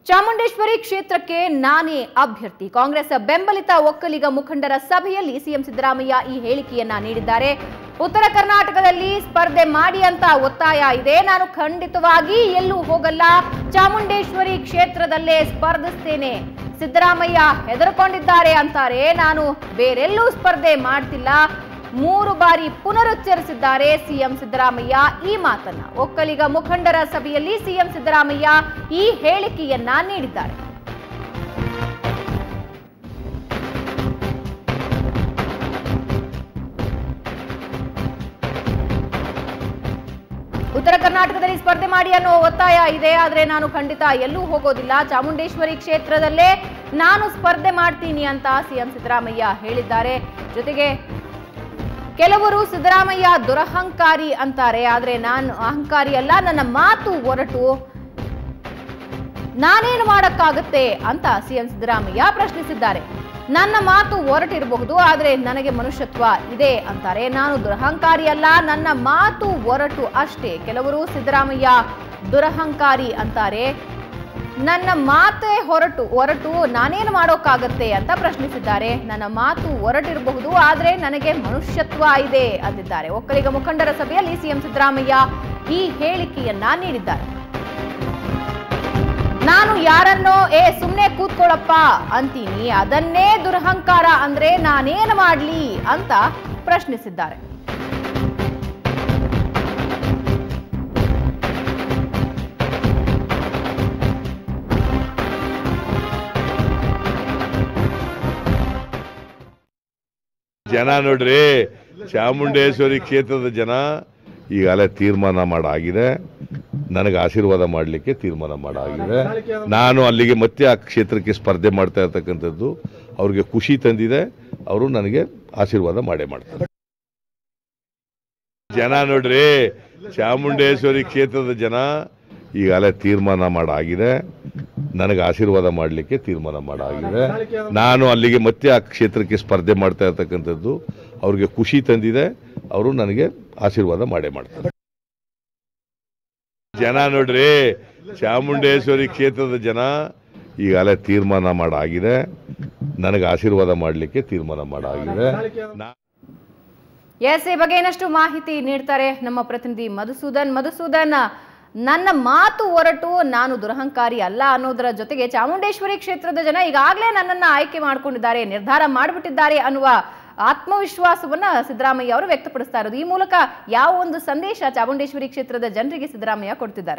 ಚಾಮುಂಡೇಶ್ವರಿ ಕ್ಷೇತ್ರಕ್ಕೆ ನಾನೇ ಅಭ್ಯರ್ಥಿ. ಕಾಂಗ್ರೆಸ್ ಬೆಂಬಲಿತ ಒಕ್ಕಲಿಗ ಮುಖಂಡರ ಸಭೆಯಲ್ಲಿ ಸಿಎಂ ಸಿದ್ದರಾಮಯ್ಯ ಈ ಹೇಳಿಕೆಯನ್ನ ನೀಡಿದ್ದಾರೆ. ಉತ್ತರ ಕರ್ನಾಟಕದಲ್ಲಿ ಸ್ಪರ್ಧೆ ಮಾಡಿ ಅಂತ ಒತ್ತಾಯ ಇದೆ. ನಾನು ಖಂಡಿತವಾಗಿ ಎಲ್ಲೂ ಹೋಗಲ್ಲ, ಚಾಮುಂಡೇಶ್ವರಿ ಕ್ಷೇತ್ರದಲ್ಲೇ ಸ್ಪರ್ಧಿಸ್ತೇನೆ. ಸಿದ್ದರಾಮಯ್ಯ ಹೆದರಿಕೊಂಡಿದ್ದಾರೆ ಅಂತಾರೆ. ನಾನು ಬೇರೆಲ್ಲೂ ಸ್ಪರ್ಧೆ ಮಾಡ್ತಿಲ್ಲ. 3 ಬಾರಿ ಪುನರುಚ್ಚರಿಸಿದ್ದಾರೆ ಸಿಎಂ ಸಿದ್ದರಾಮಯ್ಯ ಈ ಮಾತನ್ನ. ಒಕ್ಕಲಿಗ ಮುಖಂಡರ ಸಭೆಯಲ್ಲಿ ಸಿಎಂ ಸಿದ್ದರಾಮಯ್ಯ ಈ ಹೇಳಿಕೆಯನ್ನ ನೀಡಿದ್ದಾರೆ. ಉತ್ತರ ಕರ್ನಾಟಕದಲ್ಲಿ ಸ್ಪರ್ಧೆ ಮಾಡಿ ಅನ್ನೋ ಒತ್ತಾಯ ಇದೆ. ಆದ್ರೆ ನಾನು ಖಂಡಿತ ಎಲ್ಲೂ ಹೋಗೋದಿಲ್ಲ, ಚಾಮುಂಡೇಶ್ವರಿ ಕ್ಷೇತ್ರದಲ್ಲೇ ನಾನು ಸ್ಪರ್ಧೆ ಮಾಡ್ತೀನಿ ಅಂತ ಸಿಎಂ ಸಿದ್ದರಾಮಯ್ಯ ಹೇಳಿದ್ದಾರೆ. ಜೊತೆಗೆ ಕೆಲವರು ಸಿದ್ದರಾಮಯ್ಯ ದುರಹಂಕಾರಿ ಅಂತಾರೆ. ಆದ್ರೆ ನಾನು ಅಹಂಕಾರಿ ಅಲ್ಲ, ನನ್ನ ಮಾತು ಒರಟು, ನಾನೇನು ಮಾಡಕ್ಕಾಗತ್ತೆ ಅಂತ ಸಿಎಂ ಸಿದ್ದರಾಮಯ್ಯ ಪ್ರಶ್ನಿಸಿದ್ದಾರೆ. ನನ್ನ ಮಾತು ಒರಟಿರಬಹುದು, ಆದ್ರೆ ನನಗೆ ಮನುಷ್ಯತ್ವ ಇದೆ ಅಂತಾರೆ. ನಾನು ದುರಹಂಕಾರಿ ಅಲ್ಲ, ನನ್ನ ಮಾತು ಒರಟು ಅಷ್ಟೇ. ಕೆಲವರು ಸಿದ್ದರಾಮಯ್ಯ ದುರಹಂಕಾರಿ ಅಂತಾರೆ. ನನ್ನ ಮಾತೇ ಹೊರಟು ನಾನೇನು ಮಾಡೋಕ್ಕಾಗತ್ತೆ ಅಂತ ಪ್ರಶ್ನಿಸಿದ್ದಾರೆ. ನನ್ನ ಮಾತು ಹೊರಟಿರಬಹುದು, ಆದ್ರೆ ನನಗೆ ಮನುಷ್ಯತ್ವ ಇದೆ ಅಂದಿದ್ದಾರೆ. ಒಕ್ಕಲಿಗ ಮುಖಂಡರ ಸಭೆಯಲ್ಲಿ ಸಿಎಂ ಸಿದ್ದರಾಮಯ್ಯ ಈ ಹೇಳಿಕೆಯನ್ನ ನೀಡಿದ್ದಾರೆ. ನಾನು ಯಾರನ್ನೋ ಸುಮ್ನೆ ಕೂತ್ಕೊಳ್ಳಪ್ಪ ಅಂತೀನಿ, ಅದನ್ನೇ ದುರಹಂಕಾರ ಅಂದ್ರೆ ನಾನೇನು ಮಾಡ್ಲಿ ಅಂತ ಪ್ರಶ್ನಿಸಿದ್ದಾರೆ. ಜನ ನೋಡ್ರಿ, ಚಾಮುಂಡೇಶ್ವರಿ ಕ್ಷೇತ್ರದ ಜನ ಈಗಾಗಲೇ ತೀರ್ಮಾನ ಮಾಡಾಗಿದೆ. ನನಗೆ ಆಶೀರ್ವಾದ ಮಾಡಲಿಕ್ಕೆ ತೀರ್ಮಾನ ಮಾಡಾಗಿದೆ. ನಾನು ಅಲ್ಲಿಗೆ ಮತ್ತೆ ಆ ಕ್ಷೇತ್ರಕ್ಕೆ ಸ್ಪರ್ಧೆ ಮಾಡ್ತಾ ಇರ್ತಕ್ಕಂಥದ್ದು ಅವ್ರಿಗೆ ಖುಷಿ ತಂದಿದೆ. ಅವರು ನನಗೆ ಆಶೀರ್ವಾದ ಮಾಡೇ ಮಾಡ್ತಾರೆ. ಜನ ನೋಡ್ರಿ, ಚಾಮುಂಡೇಶ್ವರಿ ಕ್ಷೇತ್ರದ ಜನ ಈಗಾಗಲೇ ತೀರ್ಮಾನ ಮಾಡಾಗಿದೆ. ನನಗೆ ಆಶೀರ್ವಾದ ಮಾಡಲಿಕ್ಕೆ ತೀರ್ಮಾನ ಮಾಡಾಗಿದೆ. ನಾನು ಅಲ್ಲಿಗೆ ಮತ್ತೆ ಆ ಕ್ಷೇತ್ರಕ್ಕೆ ಸ್ಪರ್ಧೆ ಮಾಡ್ತಾ ಇರ್ತಕ್ಕಂಥದ್ದು ಅವ್ರಿಗೆ ಖುಷಿ ತಂದಿದೆ. ಅವರು ನನಗೆ ಆಶೀರ್ವಾದ ಮಾಡೇ ಮಾಡ್ತಾರೆ. ಜನ ನೋಡ್ರಿ, ಚಾಮುಂಡೇಶ್ವರಿ ಕ್ಷೇತ್ರದ ಜನ ಈಗಾಗಲೇ ತೀರ್ಮಾನ ಮಾಡಾಗಿದೆ. ನನಗೆ ಆಶೀರ್ವಾದ ಮಾಡಲಿಕ್ಕೆ ತೀರ್ಮಾನ ಮಾಡಾಗಿದೆ. ಈ ಬಗ್ಗೆ ಏನಷ್ಟು ಮಾಹಿತಿ ನೀಡ್ತಾರೆ ನಮ್ಮ ಪ್ರತಿನಿಧಿ ಮಧುಸೂದನ್. ನನ್ನ ಮಾತು ಹೊರಟು, ನಾನು ದುರಹಂಕಾರಿ ಅಲ್ಲ ಅನ್ನೋದರ ಜೊತೆಗೆ ಚಾಮುಂಡೇಶ್ವರಿ ಕ್ಷೇತ್ರದ ಜನ ಈಗಾಗಲೇ ನನ್ನನ್ನು ಆಯ್ಕೆ ಮಾಡಿಕೊಂಡಿದ್ದಾರೆ, ನಿರ್ಧಾರ ಮಾಡಿಬಿಟ್ಟಿದ್ದಾರೆ ಅನ್ನುವ ಆತ್ಮವಿಶ್ವಾಸವನ್ನ ಸಿದ್ದರಾಮಯ್ಯ ಅವರು ವ್ಯಕ್ತಪಡಿಸ್ತಾ ಇರೋದು. ಈ ಮೂಲಕ ಯಾವ ಒಂದು ಸಂದೇಶ ಚಾಮುಂಡೇಶ್ವರಿ ಕ್ಷೇತ್ರದ ಜನರಿಗೆ ಸಿದ್ದರಾಮಯ್ಯ ಕೊಡ್ತಿದ್ದಾರೆ?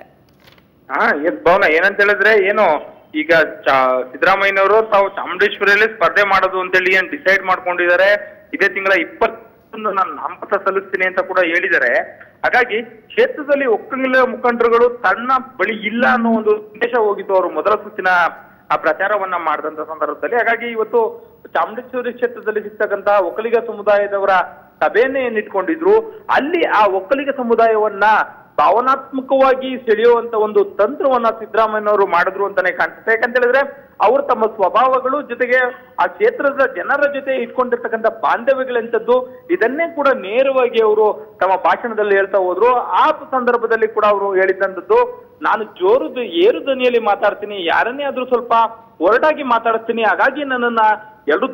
ಭವನ ಏನಂತ ಹೇಳಿದ್ರೆ, ಏನು ಈಗ ಸಿದ್ದರಾಮಯ್ಯನವರು ತಾವು ಚಾಮುಂಡೇಶ್ವರಿಯಲ್ಲಿ ಸ್ಪರ್ಧೆ ಮಾಡೋದು ಅಂತೇಳಿ ಏನ್ ಡಿಸೈಡ್ ಮಾಡ್ಕೊಂಡಿದ್ದಾರೆ. ಇದೇ ತಿಂಗಳ 20 ನಾನು ನಾಮಪತ್ರ ಸಲ್ಲಿಸ್ತೀನಿ ಅಂತ ಕೂಡ ಹೇಳಿದ್ದಾರೆ. ಹಾಗಾಗಿ ಕ್ಷೇತ್ರದಲ್ಲಿ ಒಕ್ಕಲಿಗ ಮುಖಂಡರುಗಳು ತನ್ನ ಬಳಿ ಇಲ್ಲ ಅನ್ನೋ ಒಂದು ಸಂದೇಶ ಹೋಗಿತ್ತು ಅವರು ಮೊದಲ ಸುತ್ತಿನ ಆ ಪ್ರಚಾರವನ್ನ ಮಾಡಿದಂತ ಸಂದರ್ಭದಲ್ಲಿ. ಹಾಗಾಗಿ ಇವತ್ತು ಚಾಮುಂಡೇಶ್ವರಿ ಕ್ಷೇತ್ರದಲ್ಲಿ ಸಿಗ್ತಕ್ಕಂತಹ ಒಕ್ಕಲಿಗ ಸಮುದಾಯದವರ ಸಭೆಯನ್ನೇ ಏನಿಟ್ಕೊಂಡಿದ್ರು. ಅಲ್ಲಿ ಆ ಒಕ್ಕಲಿಗ ಸಮುದಾಯವನ್ನ ಭಾವನಾತ್ಮಕವಾಗಿ ಸೆಳೆಯುವಂತ ಒಂದು ತಂತ್ರವನ್ನ ಸಿದ್ದರಾಮಯ್ಯನವರು ಮಾಡಿದ್ರು ಅಂತಾನೆ ಕಾಣಿಸುತ್ತೆ. ಯಾಕಂತ ಹೇಳಿದ್ರೆ ಅವರು ತಮ್ಮ ಸ್ವಭಾವಗಳು ಜೊತೆಗೆ ಆ ಕ್ಷೇತ್ರದ ಜನರ ಜೊತೆ ಇಟ್ಕೊಂಡಿರ್ತಕ್ಕಂಥ ಬಾಂಧವ್ಯಗಳಂತದ್ದು ಇದನ್ನೇ ಕೂಡ ನೇರವಾಗಿ ಅವರು ತಮ್ಮ ಭಾಷಣದಲ್ಲಿ ಹೇಳ್ತಾ ಹೋದ್ರು. ಆ ಸಂದರ್ಭದಲ್ಲಿ ಕೂಡ ಅವರು ಹೇಳಿದಂಥದ್ದು, ನಾನು ಏರು ಧ್ವನಿಯಲ್ಲಿ ಮಾತಾಡ್ತೀನಿ, ಯಾರನ್ನೇ ಆದ್ರೂ ಸ್ವಲ್ಪ ಹೊರಟಾಗಿ ಮಾತಾಡ್ತೀನಿ, ಹಾಗಾಗಿ ನನ್ನನ್ನ ಎರಡು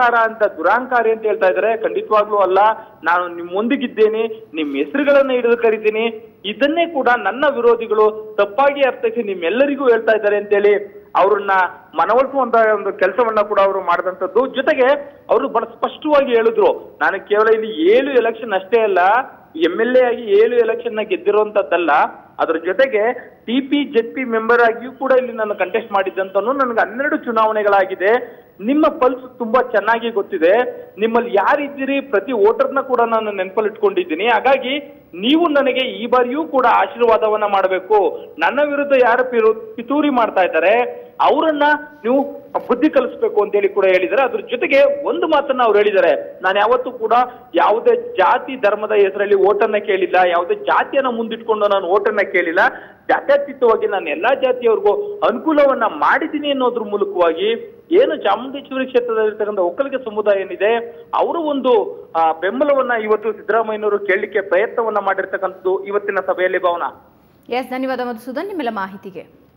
ದುರಾಂಕಾರಿ ಅಂತ ಹೇಳ್ತಾ ಇದ್ದಾರೆ. ಖಂಡಿತವಾಗ್ಲೂ ಅಲ್ಲ, ನಾನು ನಿಮ್ಮೊಂದಿಗಿದ್ದೇನೆ, ನಿಮ್ಮ ಹೆಸರುಗಳನ್ನ ಹಿಡಿದು ಕರಿತೀನಿ. ಇದನ್ನೇ ಕೂಡ ನನ್ನ ವಿರೋಧಿಗಳು ತಪ್ಪಾಗಿ ಅರ್ಥೈಸಿ ನಿಮ್ಮೆಲ್ಲರಿಗೂ ಹೇಳ್ತಾ ಇದ್ದಾರೆ ಅಂತೇಳಿ ಅವ್ರನ್ನ ಮನವೊಲಿಸುವಂತ ಒಂದು ಕೆಲಸವನ್ನ ಕೂಡ ಅವರು ಮಾಡಿದಂಥದ್ದು. ಜೊತೆಗೆ ಅವರು ಬಹಳ ಸ್ಪಷ್ಟವಾಗಿ ಹೇಳಿದ್ರು, ನಾನು ಕೇವಲ ಇಲ್ಲಿ 7 ಎಲೆಕ್ಷನ್ ಅಷ್ಟೇ ಅಲ್ಲ, MLA ಆಗಿ 7 ಎಲೆಕ್ಷನ್ ನ ಗೆದ್ದಿರುವಂತದ್ದಲ್ಲ, ಅದ್ರ ಜೊತೆಗೆ TP-JP ಮೆಂಬರ್ ಆಗಿಯೂ ಕೂಡ ಇಲ್ಲಿ ನಾನು ಕಂಟೆಸ್ಟ್ ಮಾಡಿದ್ದಂತನೂ ನನಗೆ 12 ಚುನಾವಣೆಗಳಾಗಿದೆ. ನಿಮ್ಮ ಪಲ್ಸ್ ತುಂಬಾ ಚೆನ್ನಾಗಿ ಗೊತ್ತಿದೆ, ನಿಮ್ಮಲ್ಲಿ ಯಾರಿದ್ದೀರಿ ಪ್ರತಿ ವೋಟರ್ನ ಕೂಡ ನಾನು ನೆನಪಲ್ಲಿ ಇಟ್ಕೊಂಡಿದ್ದೀನಿ. ಹಾಗಾಗಿ ನೀವು ನನಗೆ ಈ ಬಾರಿಯೂ ಕೂಡ ಆಶೀರ್ವಾದವನ್ನ ಮಾಡಬೇಕು. ನನ್ನ ವಿರುದ್ಧ ಯಾರು ಪಿತೂರಿ ಮಾಡ್ತಾ ಇದ್ದಾರೆ ಅವರನ್ನ ನೀವು ಬುದ್ಧಿ ಕಲಿಸ್ಬೇಕು ಅಂತೇಳಿ ಕೂಡ ಹೇಳಿದ್ದಾರೆ. ಅದ್ರ ಜೊತೆಗೆ ಒಂದು ಮಾತನ್ನ ಅವ್ರು ಹೇಳಿದ್ದಾರೆ, ನಾನು ಯಾವತ್ತೂ ಕೂಡ ಯಾವುದೇ ಜಾತಿ ಧರ್ಮದ ಹೆಸರಲ್ಲಿ ಓಟನ್ನ ಕೇಳಿಲ್ಲ, ಯಾವುದೇ ಜಾತಿಯನ್ನ ಮುಂದಿಟ್ಕೊಂಡು ನಾನು ಓಟನ್ನ ಕೇಳಿಲ್ಲ. ಜಾತ್ಯತೀತವಾಗಿ ನಾನು ಎಲ್ಲಾ ಜಾತಿಯವರಿಗೂ ಅನುಕೂಲವನ್ನ ಮಾಡಿದ್ದೀನಿ ಅನ್ನೋದ್ರ ಮೂಲಕವಾಗಿ ಏನು ಚಾಮುಂಡೇಶ್ವರಿ ಕ್ಷೇತ್ರದಲ್ಲಿರ್ತಕ್ಕಂಥ ಒಕ್ಕಲಿಗ ಸಮುದಾಯ ಏನಿದೆ ಅವರು ಒಂದು ಬೆಂಬಲವನ್ನ ಇವತ್ತು ಸಿದ್ದರಾಮಯ್ಯನವರು ಕೇಳಲಿಕ್ಕೆ ಪ್ರಯತ್ನವನ್ನ ಮಾಡಿರ್ತಕ್ಕಂಥದ್ದು ಇವತ್ತಿನ ಸಭೆಯಲ್ಲಿ. ಭಾವನಾ, ಧನ್ಯವಾದ ಮಧುಸೂದನ್ ನಿಮ್ಮೆಲ್ಲ ಮಾಹಿತಿಗೆ.